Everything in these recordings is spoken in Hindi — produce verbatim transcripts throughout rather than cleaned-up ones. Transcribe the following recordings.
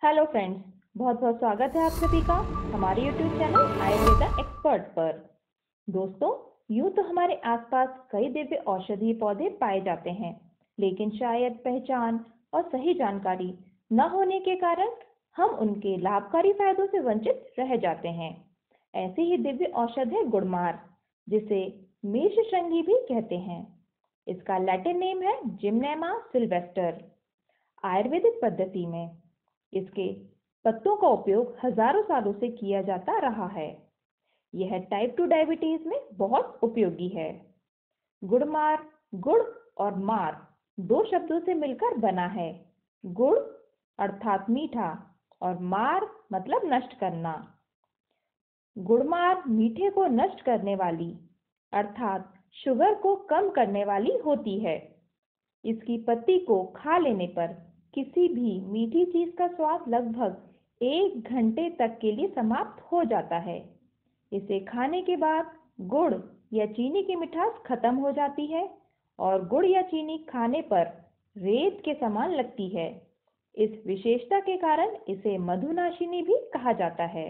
हेलो फ्रेंड्स, बहुत बहुत स्वागत है आप सभी का हमारे यूट्यूब चैनल आयुर्वेदा एक्सपर्ट पर। दोस्तों, यूं तो हमारे आसपास कई दिव्य औषधीय पौधे पाए जाते हैं, लेकिन शायद पहचान और सही जानकारी न होने के कारण हम उनके लाभकारी फायदों से वंचित रह जाते हैं। ऐसी ही दिव्य औषध है गुड़मार, जिसे मेषशृंगी भी कहते हैं। इसका लैटिन नेम है जिम्नेमा सिल्वेस्टर। आयुर्वेदिक पद्धति में इसके पत्तों का उपयोग हजारों सालों से किया जाता रहा है। यह टाइप टू डायबिटीज में बहुत उपयोगी है। गुड़मार गुड़ और मार दो शब्दों से मिलकर बना है। गुड़ अर्थात मीठा और मार मतलब नष्ट करना। गुड़मार मीठे को नष्ट करने वाली अर्थात शुगर को कम करने वाली होती है। इसकी पत्ती को खा लेने पर किसी भी मीठी चीज का स्वाद लगभग एक घंटे तक के लिए समाप्त हो जाता है। इसे खाने के बाद गुड़ या चीनी की मिठास खत्म हो जाती है और गुड़ या चीनी खाने पर रेत के समान लगती है। इस विशेषता के कारण इसे मधुनाशिनी भी कहा जाता है।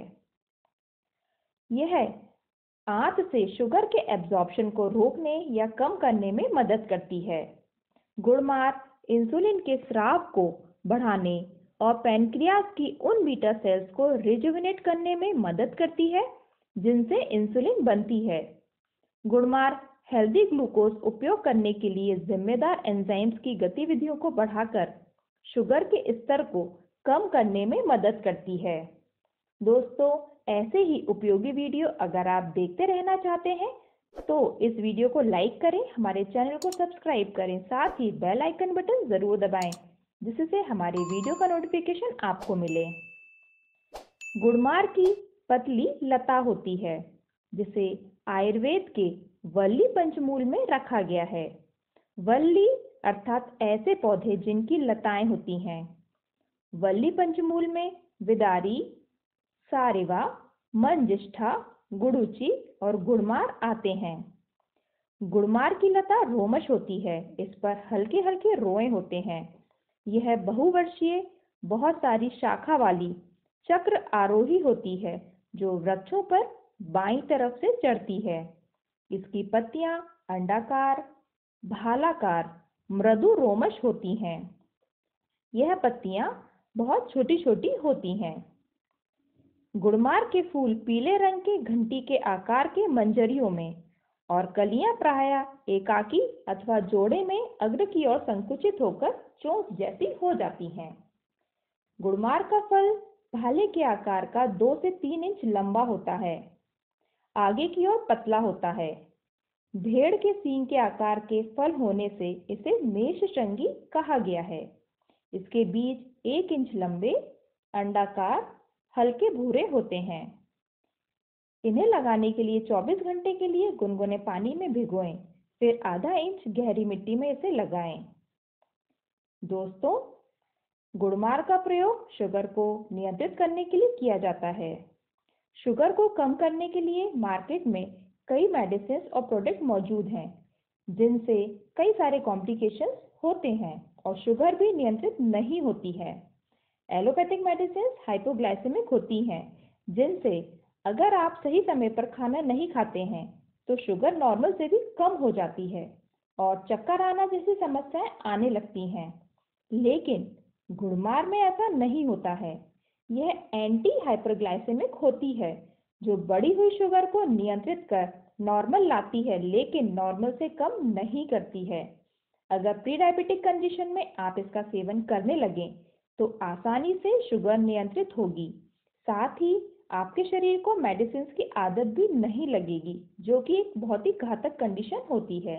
यह आंत से शुगर के एब्जॉर्प्शन को रोकने या कम करने में मदद करती है। गुड़मार इंसुलिन के स्राव को बढ़ाने और पैनक्रियाज की उन बीटा सेल्स को रिजुविनेट करने में मदद करती है, जिनसे इंसुलिन बनती है। गुड़मार हेल्दी ग्लूकोज उपयोग करने के लिए जिम्मेदार एंजाइम्स की गतिविधियों को बढ़ाकर शुगर के स्तर को कम करने में मदद करती है। दोस्तों, ऐसे ही उपयोगी वीडियो अगर आप देखते रहना चाहते हैं तो इस वीडियो को लाइक करें, हमारे चैनल को सब्सक्राइब करें, साथ ही बेल आइकन बटन जरूर दबाएं, जिससे हमारे वीडियो का नोटिफिकेशन आपको मिले। गुड़मार की पतली लता होती है, जिसे आयुर्वेद के वल्ली पंचमूल में रखा गया है। वल्ली अर्थात ऐसे पौधे जिनकी लताएं होती हैं। वल्ली पंचमूल में विदारी, सारिवा, मंजिष्ठा, गुडुचि और गुड़मार आते हैं। गुड़मार की लता रोमश होती है, इस पर हल्के हल्के रोए होते हैं। यह बहुवर्षीय, बहुत सारी शाखा वाली चक्र आरोही होती है, जो वृक्षों पर बाईं तरफ से चढ़ती है। इसकी पत्तियां अंडाकार, भालाकार, मृदु रोमश होती हैं। यह पत्तियां बहुत छोटी छोटी होती हैं। गुड़मार के फूल पीले रंग के घंटी के आकार के मंजरियों में और कलियां प्रायः एकाकी अथवा जोड़े में अग्र की ओर संकुचित होकर चोंच जैसी हो जाती हैं। गुड़मार का फल भाले के आकार का दो से तीन इंच लंबा होता है। आगे की ओर पतला होता है। भेड़ के सींग के आकार के फल होने से इसे मेषशृंगी कहा गया है। इसके बीज एक इंच लंबे, अंडाकार, हल्के भूरे होते हैं। इन्हें लगाने के लिए चौबीस घंटे के लिए गुनगुने पानी में भिगोएं, फिर आधा इंच गहरी मिट्टी में इसे लगाएं। दोस्तों, गुड़मार का प्रयोग शुगर को नियंत्रित करने के लिए किया जाता है। शुगर को कम करने के लिए मार्केट में कई मेडिसिन और प्रोडक्ट मौजूद हैं, जिनसे कई सारे कॉम्प्लिकेशंस होते हैं और शुगर भी नियंत्रित नहीं होती है। एलोपैथिक मेडिसिन हाइपोग्लाइसेमिक होती हैं, जिनसे अगर आप सही समय पर खाना नहीं खाते हैं तो शुगर नॉर्मल से भी कम हो जाती है और चक्कर आना जैसी समस्याएं आने लगती हैं। लेकिन गुड़मार में ऐसा नहीं होता है। यह एंटी हाइपरग्लाइसेमिक होती है, जो बढ़ी हुई शुगर को नियंत्रित कर नॉर्मल लाती है, लेकिन नॉर्मल से कम नहीं करती है। अगर प्री डायबिटिक कंडीशन में आप इसका सेवन करने लगें तो आसानी से शुगर नियंत्रित होगी। साथ ही आपके शरीर को मेडिसिन की आदत भी नहीं लगेगी, जो कि एक बहुत ही घातक कंडीशन होती है।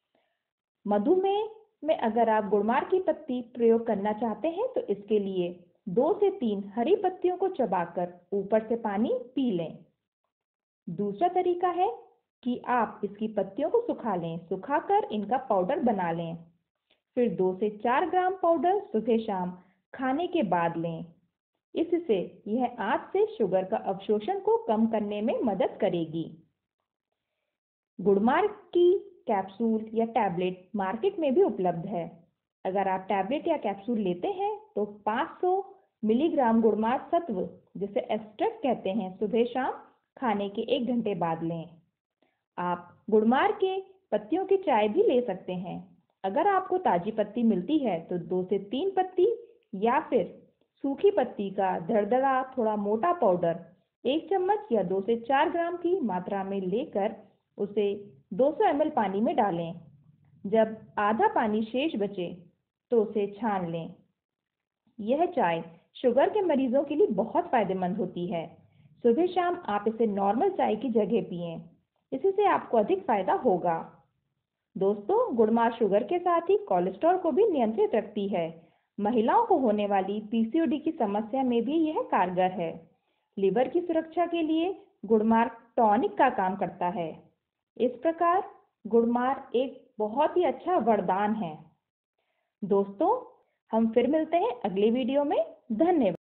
मधुमेह में अगर आप गुड़मार की पत्ती प्रयोग करना चाहते हैं तो इसके लिए दो से तीन हरी पत्तियों को चबाकर ऊपर से पानी पी लें। दूसरा तरीका है कि आप इसकी पत्तियों को सुखा लें, सुखाकर इनका पाउडर बना लें। फिर दो से चार ग्राम पाउडर सुबह शाम खाने के बाद लें। इससे यह आंत से शुगर का अवशोषण को कम करने में मदद करेगी। गुड़मार की कैप्सूल या टैबलेट मार्केट में भी उपलब्ध है। अगर आप टैबलेट या कैप्सूल लेते हैं तो पाँच सौ मिलीग्राम गुड़मार सत्व, जिसे एक्सट्रैक्ट कहते हैं, सुबह शाम खाने के एक घंटे बाद लें। आप गुड़मार के पत्तियों की चाय भी ले सकते हैं। अगर आपको ताजी पत्ती मिलती है तो दो से तीन पत्ती या फिर सूखी पत्ती का दरदरा थोड़ा मोटा पाउडर एक चम्मच या दो से चार ग्राम की मात्रा में लेकर उसे दो सौ एम एल पानी में डालें। जब आधा पानी शेष बचे तो उसे छान लें। यह चाय शुगर के मरीजों के लिए बहुत फायदेमंद होती है। सुबह शाम आप इसे नॉर्मल चाय की जगह पिएं, इससे आपको अधिक फायदा होगा। दोस्तों, गुड़मार शुगर के साथ ही कोलेस्ट्रॉल को भी नियंत्रित रखती है। महिलाओं को होने वाली पीसीओडी की समस्या में भी यह कारगर है। लिवर की सुरक्षा के लिए गुड़मार टॉनिक का काम करता है। इस प्रकार गुड़मार एक बहुत ही अच्छा वरदान है। दोस्तों, हम फिर मिलते हैं अगले वीडियो में। धन्यवाद।